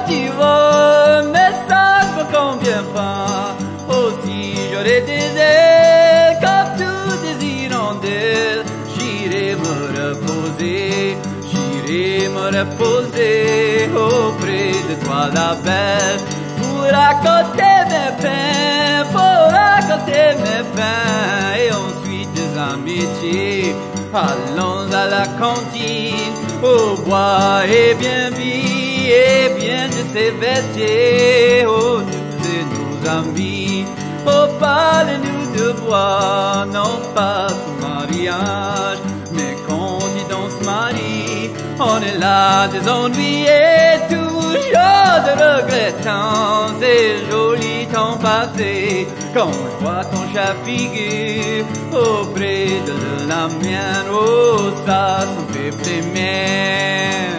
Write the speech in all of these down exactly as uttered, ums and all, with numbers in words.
tu vois, mais ça ne me convient pas. Aussi j'aurais des ailes, comme tout désirant d'elle. J'irai me reposer, j'irai me reposer auprès de toi la belle. Pour raconter mes peines, pour raconter mes peines. Et ensuite des amitiés, allons à la cantine, au bois et bien vie, et bien de ces vêtements. Oh, nous et nos amis, oh, parlez-nous de bois, non pas pour mariage, mais quand on se marie, on est là désennuyé, toujours de regrettant ces jolis temps passés. Quand je vois ton chat figure auprès de la mienne, oh ça, ça me fait plaisir.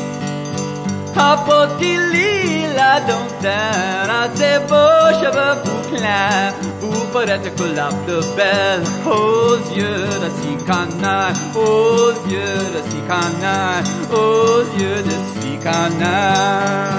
Apporte-lui la dentelle à ses beaux cheveux bouclés, pour paraître que la plus belle aux yeux de si canaille, aux yeux de si canaille, aux yeux de si canaille.